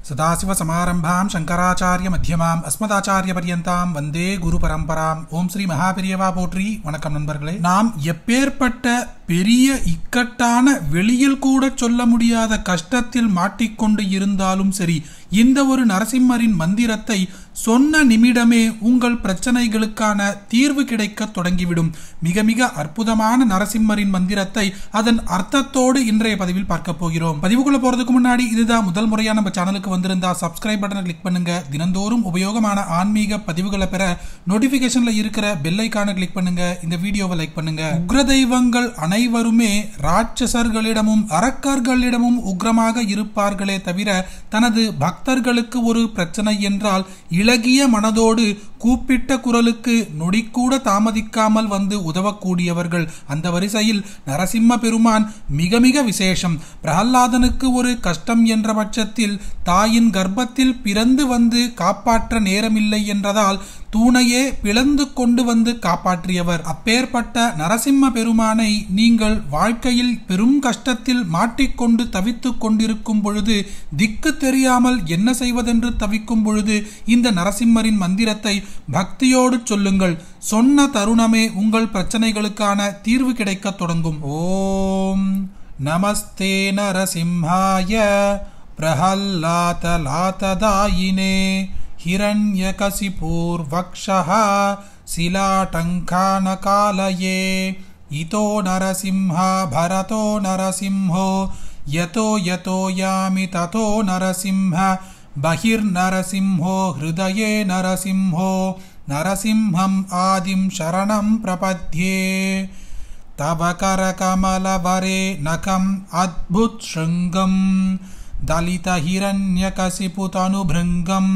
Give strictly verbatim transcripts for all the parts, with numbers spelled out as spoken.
सदाशिवसमारम्भां शंकराचार्य मध्यमाम् अस्मदाचार्यपर्यन्तां वन्दे गुरुपरम्पराम् ओम श्री महापेரியவா போற்றி. வணக்கம் நண்பர்களே. நாம் எப்பேற்பட்ட பெரிய இக்கட்டான வெளியில் கூட சொல்ல முடியாத கஷ்டத்தில் மாட்டிக்கொண்டு இருந்தாலும் சரி, இந்த ஒரு நரசிம்மரின் மந்திரத்தை சொன்ன நிமிடமே உங்கள் பிரச்சனைகளுக்கான தீர்வு கிடைக்க தொடங்கிவிடும். மிக மிக அற்புதமான நரசிம்மரின் மந்திரத்தை அதன் அர்த்தத்தோடு இன்றைய பதிவில் பார்க்க போகிறோம். பதிவுக்குள்ள போறதுக்கு முன்னாடி இதுதான் முதல் முறையா நம்ம சேனலுக்கு வந்திருந்தா சப்ஸ்கிரைப் பட்டனை கிளிக் பண்ணுங்க. தினந்தோறும் உபயோகமான ஆன்மீக பதிவுகளை பெற நோட்டிபிகேஷன்ல இருக்கிற பெல் ஐகானை கிளிக் பண்ணுங்க. இந்த வீடியோவை லைக் பண்ணுங்க. உக்ர தெய்வங்கள் அனைவருமே ராட்சசர்களிடமும் அரக்கர்களிடமும் உக்ரமாக இருப்பார்களே தவிர, தனது பக்தர்களுக்கு ஒரு பிரச்சனை என்றால் இளகிய மனதோடு கூப்பிட்ட குரலுக்கு நொடிக்கூட தாமதிக்காமல் வந்து உதவக்கூடியவர்கள். அந்த வரிசையில் நரசிம்ம பெருமான் மிக மிக விசேஷம். பிரகலாதனுக்கு ஒரு கஷ்டம் என்ற பட்சத்தில் தாயின் கர்ப்பத்தில் பிறந்து வந்து காப்பாற்ற நேரமில்லை என்றதால் தூணையே பிளந்து கொண்டு வந்து காப்பாற்றியவர். அப்பேற்பட்ட நரசிம்ம பெருமானை நீங்கள் வாழ்க்கையில் பெரும் கஷ்டத்தில் மாட்டிக்கொண்டு தவித்துக் கொண்டிருக்கும் பொழுது, திக்கு தெரியாமல் என்ன செய்வதென்று தவிக்கும் பொழுது இந்த நரசிம்மரின் மந்திரத்தை பக்தியோடு சொல்லுங்கள். சொன்ன தருணமே உங்கள் பிரச்சனைகளுக்கான தீர்வு கிடைக்க தொடங்கும். ஓம் நமஸ்தே நரசிம்ஹாய பிரஹல்லாத லாததாயினே हिरण्यकशिपूर्वक्षः शिलाटङ्कानकालये इतो नरसिंह भरतो नरसिंहो यतो यतो यामि ततो नरसिंह बहिर्नरसिंहो हृदये नरसिंहो नरसिंहम् आदिं शरणं प्रपद्ये तव करकमलवरे नखम् अद्भुतशृङ्गम् दलित हिरण्यकशिपुतनुभृङ्गम्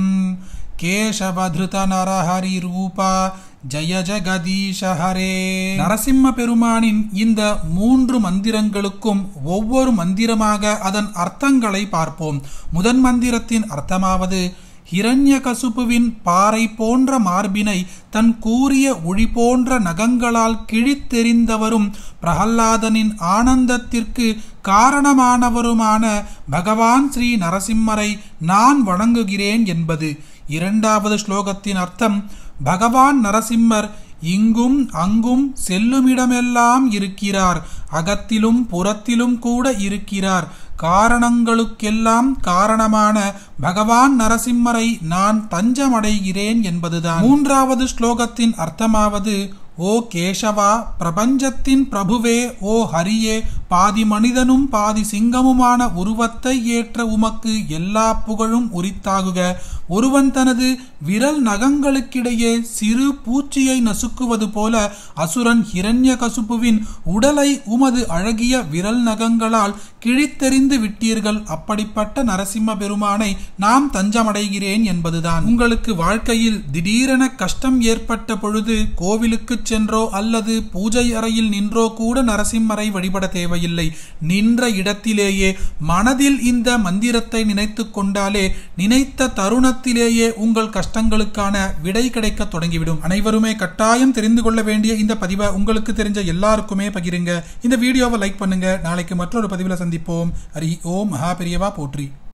केशवधृत नरहरि रूपा ஜய ஜெகதீஷ ஹரே. நரசிம்ம பெருமானின் இந்த மூன்று மந்திரங்களுக்கும் ஒவ்வொரு மந்திரமாக அதன் அர்த்தங்களை பார்ப்போம். முதன் மந்திரத்தின் அர்த்தமாவது, ஹிரண்யகசுபுவின் பாறை போன்ற மார்பினை தன் கூரிய ஒளி போன்ற நகங்களால் கிழித்தெறிந்தவரும் பிரகல்லாதனின் ஆனந்தத்திற்கு காரணமானவருமான பகவான் ஸ்ரீ நரசிம்மரை நான் வணங்குகிறேன் என்பது. இரண்டாவது ஸ்லோகத்தின் அர்த்தம், பகவான் நரசிம்மர் இங்கும் அங்கும் செல்லுமிடமெல்லாம் இருக்கிறார், அகத்திலும் புறத்திலும் கூட இருக்கிறார். காரணங்களுக்கெல்லாம் காரணமான பகவான் நரசிம்மரை நான் தஞ்சமடைகிறேன் என்பதுதான். மூன்றாவது ஸ்லோகத்தின் அர்த்தமாவது, ஓ கேசவா, பிரபஞ்சத்தின் பிரபுவே, ஓ ஹரியே, பாதி மனிதனும் பாதி சிங்கமுமான உருவத்தை ஏற்ற உமக்கு எல்லா புகழும் உரித்தாகுக. ஒருவன் தனது விரல் நகங்களுக்கிடையே சிறு பூச்சியை நசுக்குவது போல அசுரன் ஹிரண்யகசுபுவின் உடலை உமது அழகிய விரல் நகங்களால் கிழித்தெறிந்து விட்டீர்கள். அப்படிப்பட்ட நரசிம்ம பெருமானை நாம் தஞ்சமடைகிறேன் என்பதுதான். உங்களுக்கு வாழ்க்கையில் திடீரென கஷ்டம் ஏற்பட்ட பொழுது கோவிலுக்கு சென்றோ அல்லது பூஜை அறையில் நின்றோ கூட நரசிம்மரை வழிபட தேவையில்லை. நின்ற இடத்திலேயே மனதில் இந்த மந்திரத்தை நினைத்து கொண்டாலே நினைத்த தருணத்திலேயே உங்கள் கஷ்டங்களுக்கான விடை கிடைக்க தொடங்கிவிடும். அனைவருமே கட்டாயம் தெரிந்து கொள்ள வேண்டிய இந்த பதிவை உங்களுக்கு தெரிஞ்ச எல்லாருக்குமே பகிருங்க. இந்த வீடியோவை லைக் பண்ணுங்க. நாளைக்கு மற்றொரு பதிவில் சந்திப்போம். ஹரி ஓம். மகாபெரியவா போற்றி.